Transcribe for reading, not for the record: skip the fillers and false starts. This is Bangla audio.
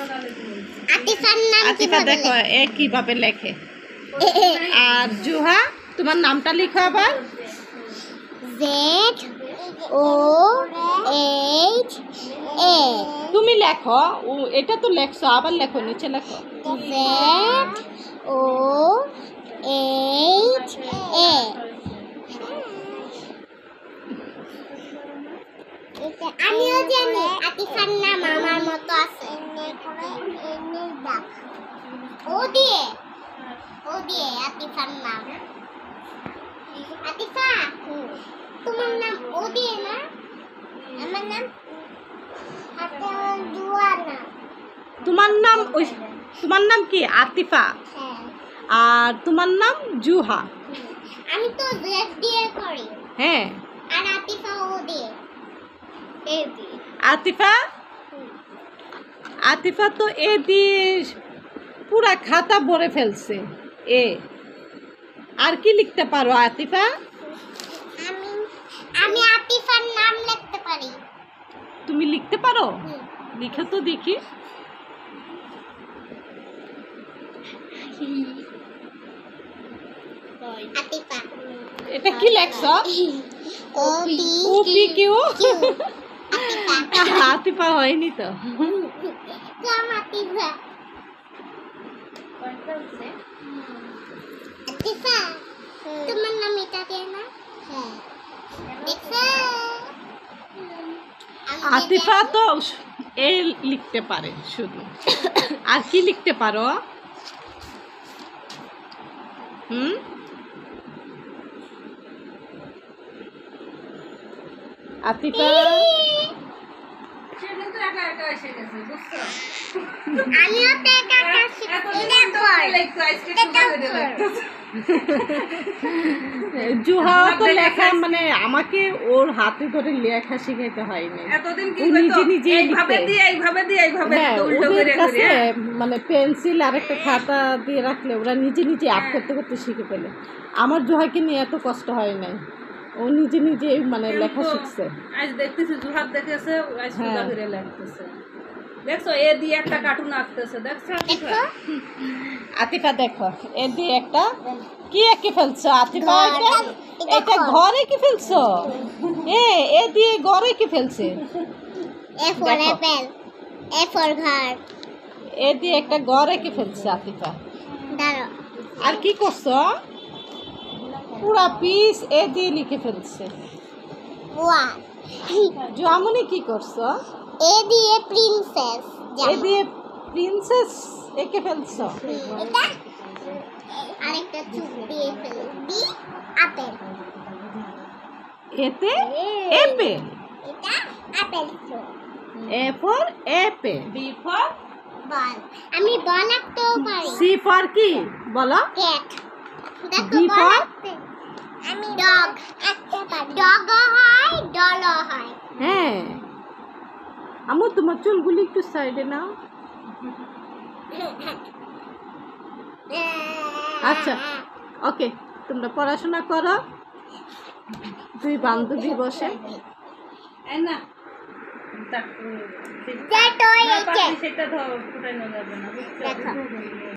আতিফা দেখো এ কিভাবে লেখে। আর জুহা তোমার নামটা লিখো আবার। ZOHA। তুমি লেখো, এটা তো লেখছো, আবার লেখো, নিচে লেখো। ZOHA। আমিও জানি আতিফার নাম আমার মতো আছে। ও দিয়ে আতিফার নাম। আতিফা তোমার নাম ও দিয়ে না? আমার নাম জুয়ানা। তোমার নাম কি? আতিফা। হ্যাঁ। আর তোমার নাম জুহা। আমি তো জেড দিয়ে করি। হ্যাঁ। আর আতিফা ও দিয়ে। আতিফা তো এ দিয়ে পুরা খাতা ভরে ফেলছে। এ আর কি লিখতে পারো আতিফা? আমি আতিফার নাম লিখতে পারি। তুমি লিখতে পারো? লিখে তো দেখি। আতিফা। এটা কি লেখছো? ওপি কিউ। আতিফা হয়নি তো। আতিফা তোমার নাম এটা দিয়ে না? হ্যাঁ। আতিফা তো এ লিখতে পারে শুধু। আর কি লিখতে পারো? আতিফা জুহা তো লেখা মানে আমাকে ওর হাতে ধরে লেখা শিখাইতে হয়নি। মানে পেন্সিল আর একটা খাতা দিয়ে রাখলে ওরা নিজে নিজে আর্ট করতে করতে শিখে ফেলে। আমার জুহাকে নিয়ে এত কষ্ট হয় নাই, ও নিজে নিজে মানে লেখা শিখছে। আজ দেখতেছি জুহাত দেখেছে, আজ সুদা করে লিখতেছে। দেখছো এ দিয়ে একটা কার্টুন আঁকতেছে, দেখছো আতিফা? আতিফা দেখো এ দিয়ে একটা কি এঁকে ফেলছো আতিফা? এটা ঘরে কি ফেলছো? এ দিয়ে ঘরে কি ফেলছে? A for apple, A for ঘর। এ দিয়ে একটা ঘর এঁকে ফেলছে আতিফা। দাঁড়াও। আর কি করছো? পুরা পিস এ দিয়ে লিখে ফেলছে। ওয়া। জুয়ামনি কি করছো? এ দিয়ে প্রিন্সেস। এ দিয়ে প্রিন্সেস এঁকে ফেলছো। এটা আরেকটা চুপ দিয়ে ফেল। B apple. এতে অ্যাপেল। এটা apple fruit. A for apple. B for ball. আমি বল আঁকতেও পারি। সি ফর কি বলো? ক্যাট। D for? আমি ডগ আঁকতে পারি। ডগও হয়, ডলও হয়। হ্যাঁ। আমু তোমার চুলগুলি একটু সাইডে নাও। আচ্ছা ওকে, তোমরা পড়াশোনা করো। দুই বান্ধবী বসে না সেটা ধর ফুটানো যাবে না।